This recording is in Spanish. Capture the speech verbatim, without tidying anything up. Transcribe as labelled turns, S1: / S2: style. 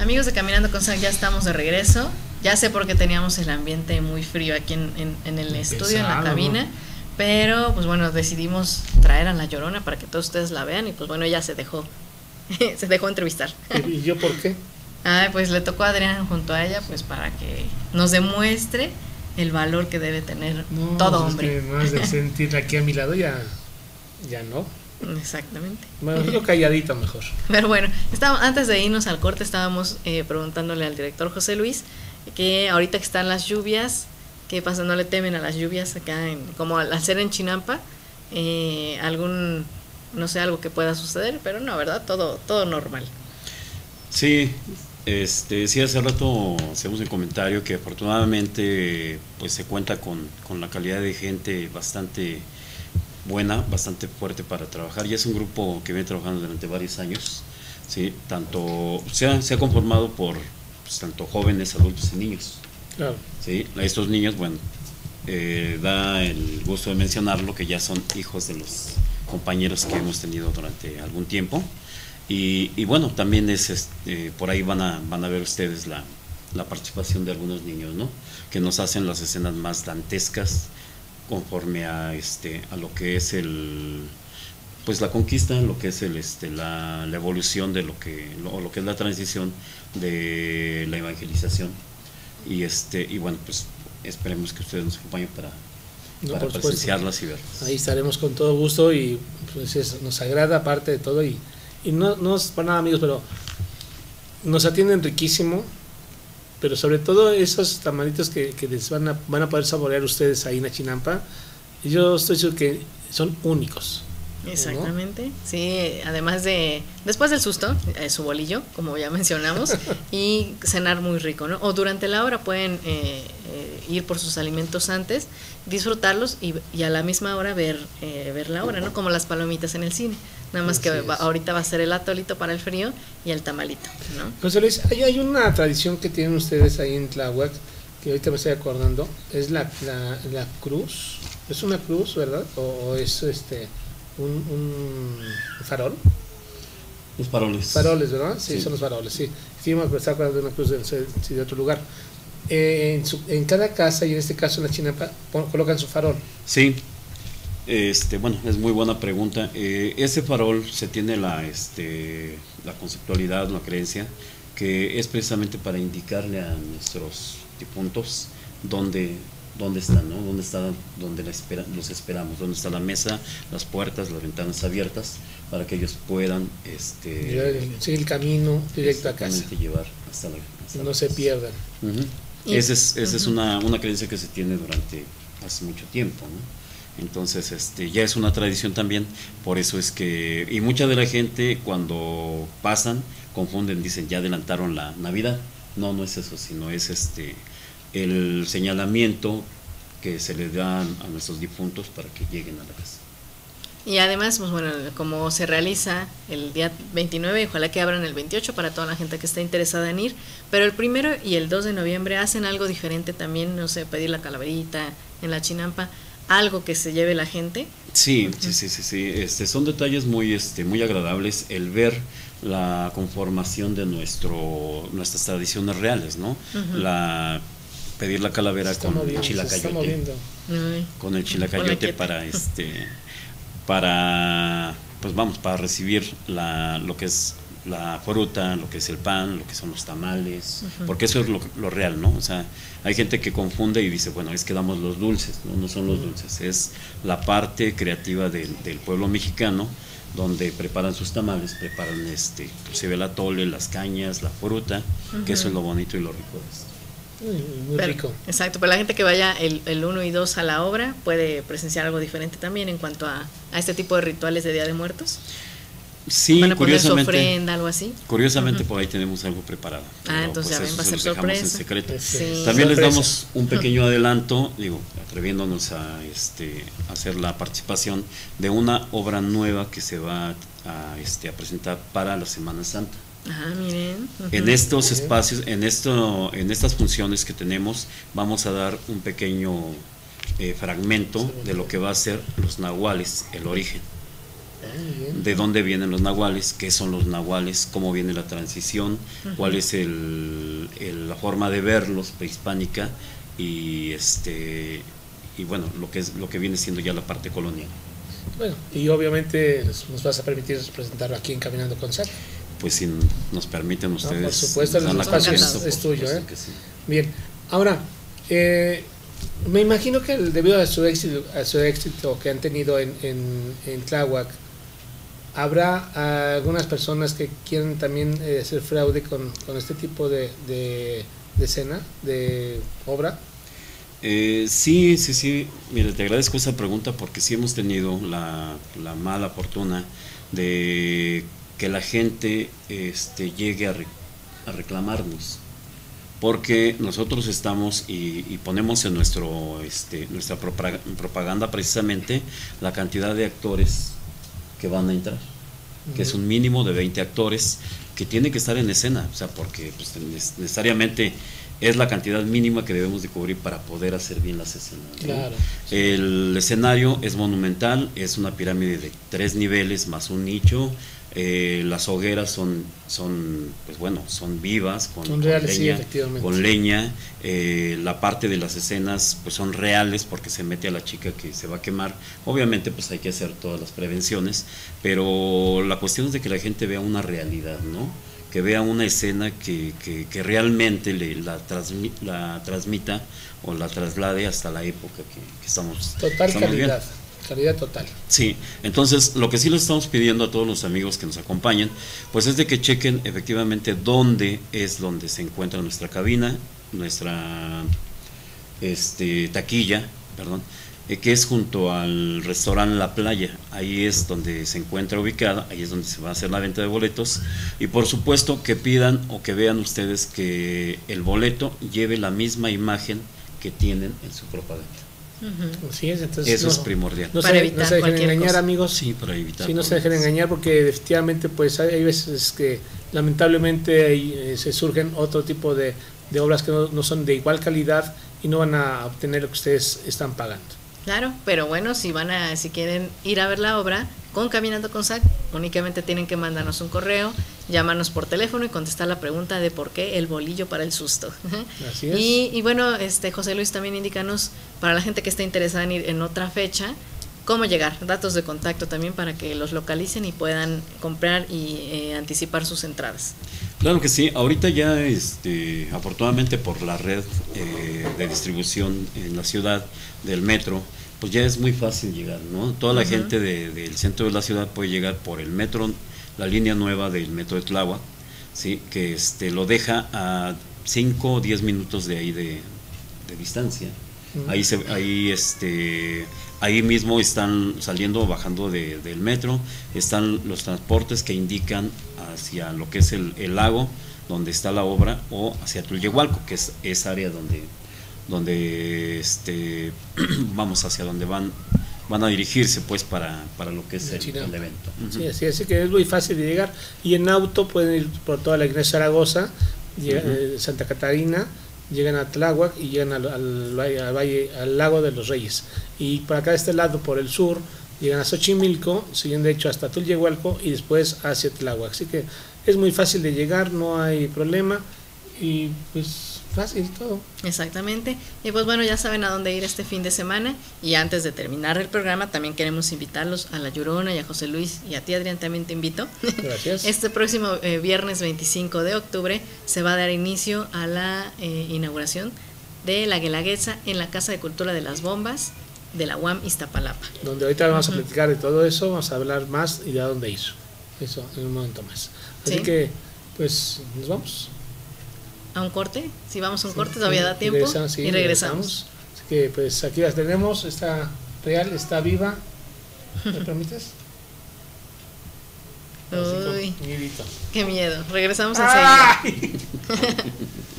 S1: Amigos de Caminando con Sang, ya estamos de regreso. Ya sé por qué teníamos el ambiente muy frío aquí en, en, en el estudio, pesado, en la cabina, ¿no? Pero pues bueno, decidimos traer a La Llorona para que todos ustedes la vean y pues bueno, ella se dejó se dejó entrevistar.
S2: ¿Y yo por qué?
S1: Ah, pues le tocó a Adrián junto a ella pues para que nos demuestre el valor que debe tener no, todo
S2: pues
S1: hombre.
S2: Es que más de sentirla aquí a mi lado ya, ya no.
S1: Exactamente.
S2: Bueno, yo calladito mejor.
S1: Pero bueno, estábamos, antes de irnos al corte estábamos eh, preguntándole al director José Luis que ahorita que están las lluvias, ¿qué pasa? ¿No le temen a las lluvias acá, en, como al ser en Chinampa? Eh, algún, no sé, algo que pueda suceder, pero no, ¿verdad? Todo, todo normal.
S3: Sí, este, sí, hace rato hacemos el comentario que afortunadamente pues se cuenta con, con la calidad de gente bastante buena, bastante fuerte para trabajar, y es un grupo que viene trabajando durante varios años, ¿sí? Tanto se ha, se ha conformado por pues, tanto jóvenes, adultos y niños. Claro. ¿Sí? Estos niños, bueno, eh, da el gusto de mencionarlo que ya son hijos de los compañeros que hemos tenido durante algún tiempo, y, y bueno, también es este, por ahí van a, van a ver ustedes la, la participación de algunos niños, ¿no? Que nos hacen las escenas más dantescas conforme a este a lo que es el pues la conquista, lo que es el este la, la evolución de lo que lo, lo que es la transición de la evangelización, y este y bueno, pues esperemos que ustedes nos acompañen para, no, para presenciarlas y verlas.
S2: Ahí estaremos con todo gusto, y pues es, nos agrada aparte de todo, y, y no, no es para nada, amigos, pero nos atienden riquísimo. Pero sobre todo esos tamalitos que, que les van a, van a poder saborear ustedes ahí en la Chinampa, yo estoy seguro que son únicos.
S1: Exactamente, ¿no? Sí, además de, después del susto, eh, su bolillo, como ya mencionamos, y cenar muy rico, ¿no? O durante la hora pueden eh, eh, ir por sus alimentos antes, disfrutarlos y, y a la misma hora ver, eh, ver la hora, ¿no? Como las palomitas en el cine. Nada más que va, ahorita va a ser el atolito para el frío y el tamalito, ¿no?
S2: José Luis, hay, hay una tradición que tienen ustedes ahí en Tláhuac, que ahorita me estoy acordando, es la, la, la cruz. ¿Es una cruz, verdad? ¿O, o es este un, un farol?
S3: Los faroles.
S2: Faroles, ¿verdad? Sí, sí, son los faroles, sí. Sí, me estaba acordando de una cruz de, de otro lugar. Eh, en, su, en cada casa, y en este caso en la Chinampa, colocan su farol.
S3: Sí. Este, bueno, es muy buena pregunta. Eh, ese farol se tiene la, este, la conceptualidad, la creencia, que es precisamente para indicarle a nuestros difuntos dónde, dónde están, ¿no? Dónde está, dónde la espera, los esperamos, dónde está la mesa, las puertas, las ventanas abiertas, para que ellos puedan, este,
S2: seguir el camino directo a casa,
S3: llevar hasta la, hasta
S2: no
S3: la
S2: se
S3: casa.
S2: pierdan.
S3: Uh-huh. Esa es, esa uh-huh. es una, una creencia que se tiene durante hace mucho tiempo, ¿no? Entonces este ya es una tradición también, por eso es que, y mucha de la gente cuando pasan confunden, dicen ya adelantaron la Navidad. No, no es eso, sino es este el señalamiento que se le da a nuestros difuntos para que lleguen a la casa.
S1: Y además, pues bueno, como se realiza el día veintinueve, ojalá que abran el veintiocho para toda la gente que esté interesada en ir, pero el primero y el dos de noviembre hacen algo diferente también, no sé, pedir la calaverita en la Chinampa, algo que se lleve la gente.
S3: Sí, uh-huh. sí, sí, sí, sí. Este, son detalles muy, este, muy agradables el ver la conformación de nuestro, nuestras tradiciones reales, ¿no? Uh-huh. La pedir la calavera con moviendo, el chilacayote, con el chilacayote para este, para, pues vamos, para recibir la, lo que es la fruta, lo que es el pan, lo que son los tamales, uh-huh. porque eso es lo, lo real, ¿no? O sea, hay gente que confunde y dice, bueno, es que damos los dulces, no, no son los dulces, es la parte creativa de, del pueblo mexicano, donde preparan sus tamales, preparan este, inclusive el atole, las cañas, la fruta, uh-huh. que eso es lo bonito y lo rico de esto.
S2: Muy
S1: pero,
S2: rico.
S1: Exacto, pero la gente que vaya el, el uno y dos a la obra puede presenciar algo diferente también en cuanto a, a este tipo de rituales de Día de Muertos.
S3: Sí,
S1: ¿Van a poner su
S3: curiosamente,
S1: ofrenda, algo así?
S3: Curiosamente, uh-huh. por ahí tenemos algo preparado.
S1: Ah, entonces
S3: pues
S1: ya ven, va a ser sorpresa. En secreto.
S3: Sí. También les damos un pequeño adelanto, digo, atreviéndonos a, este, a hacer la participación de una obra nueva que se va a, este, a presentar para la Semana Santa.
S1: Ah, miren. Uh-huh.
S3: En estos espacios, en esto, en estas funciones que tenemos, vamos a dar un pequeño eh, fragmento de lo que va a ser los nahuales, el origen. de dónde vienen los nahuales, qué son los nahuales, cómo viene la transición, uh-huh. cuál es el, el, la forma de verlos prehispánica y este y bueno, lo que es lo que viene siendo ya la parte colonial.
S2: Bueno, y obviamente nos vas a permitir presentarlo aquí en Caminando con Zac.
S3: Pues si nos permiten ustedes.
S2: No, por supuesto, el espacio es, es tuyo. ¿eh? Sí. Bien, ahora, eh, me imagino que debido a su éxito, a su éxito que han tenido en, en, en Tláhuac, ¿habrá algunas personas que quieren también eh, hacer fraude con, con este tipo de, de, de escena, de obra?
S3: Eh, sí, sí, sí. Mira, te agradezco esa pregunta porque sí hemos tenido la, la mala fortuna de que la gente este, llegue a, re, a reclamarnos. Porque nosotros estamos y, y ponemos en nuestro este, nuestra propaganda precisamente la cantidad de actores que van a entrar, uh-huh. que es un mínimo de veinte actores que tienen que estar en escena, o sea, porque pues, necesariamente es la cantidad mínima que debemos de cubrir para poder hacer bien las escenas, ¿no?
S2: Claro, sí.
S3: El escenario es monumental, es una pirámide de tres niveles más un nicho. Eh, las hogueras son, son, pues bueno, son vivas, con,
S2: son reales,
S3: con leña,
S2: sí,
S3: con leña. Eh, la parte de las escenas, pues son reales porque se mete a la chica que se va a quemar. Obviamente, pues hay que hacer todas las prevenciones, pero la cuestión es de que la gente vea una realidad, ¿no? Que vea una escena que, que, que realmente le, la, transmi, la transmita o la traslade hasta la época que, que estamos.
S2: Total
S3: estamos
S2: calidad.
S3: viendo.
S2: Calidad total.
S3: Sí, entonces lo que sí les estamos pidiendo a todos los amigos que nos acompañan, pues es de que chequen efectivamente dónde es donde se encuentra nuestra cabina, nuestra este, taquilla, perdón, eh, que es junto al restaurante La Playa. Ahí es donde se encuentra ubicada, ahí es donde se va a hacer la venta de boletos y por supuesto que pidan o que vean ustedes que el boleto lleve la misma imagen que tienen en su propaganda.
S2: Uh-huh. Así es, entonces
S3: eso
S2: no,
S3: es primordial.
S2: No se, no se dejen engañar, cosa. amigos.
S3: Sí, para evitar.
S2: Sí, no se dejen engañar porque efectivamente pues hay, hay veces que lamentablemente hay, eh, se surgen otro tipo de, de obras que no, no son de igual calidad y no van a obtener lo que ustedes están pagando.
S1: Claro, pero bueno, si van a, si quieren ir a ver la obra con Caminando con Zac, únicamente tienen que mandarnos un correo, llamarnos por teléfono y contestar la pregunta de por qué el bolillo para el susto.
S2: Así es.
S1: Y, y bueno, este José Luis, también indícanos para la gente que esté interesada en ir en otra fecha, cómo llegar, datos de contacto también para que los localicen y puedan comprar y eh, anticipar sus entradas.
S3: Claro que sí, ahorita ya este, afortunadamente por la red eh, de distribución en la ciudad del metro, pues ya es muy fácil llegar, ¿no? Toda la uh-huh. gente de, del centro de la ciudad puede llegar por el metro, la línea nueva del metro de Tláhuac, ¿sí? Que este, lo deja a cinco o diez minutos de ahí de, de distancia. Uh-huh. Ahí, se, ahí, este, ahí mismo están saliendo o bajando de, del metro, están los transportes que indican hacia lo que es el, el lago donde está la obra o hacia Tulyehualco, que es esa área donde donde este vamos hacia donde van van a dirigirse pues para, para lo que es el, el evento. Uh-huh. Sí,
S2: así, así que es muy fácil de llegar y en auto pueden ir por toda la Iglesia Zaragoza, llega, uh-huh. eh, Santa Catarina, llegan a Tláhuac y llegan al, al, al, valle, al lago de los Reyes y por acá de este lado por el sur llegan a Xochimilco, siguen de hecho hasta Tulyehualco y después hacia Tláhuac, así que es muy fácil de llegar, no hay problema y pues fácil todo.
S1: Exactamente. Y pues bueno, ya saben a dónde ir este fin de semana. Y antes de terminar el programa, también queremos invitarlos a La Llorona y a José Luis y a ti, Adrián, también te invito.
S2: Gracias.
S1: Este próximo eh, viernes veinticinco de octubre se va a dar inicio a la eh, inauguración de la Guelaguetza en la Casa de Cultura de las Bombas de la U A M Iztapalapa.
S2: Donde ahorita vamos uh-huh. a platicar de todo eso, vamos a hablar más y de a dónde ir. Eso en un momento más. Así ¿Sí? que, pues, nos vamos.
S1: A un corte, si vamos a un sí, corte todavía
S2: sí,
S1: da tiempo
S2: regresamos, sí,
S1: y regresamos.
S2: regresamos. Así que pues aquí las tenemos, está real, está viva. ¿Me permites?
S1: Uy,
S2: miedito.
S1: Qué miedo, regresamos enseguida.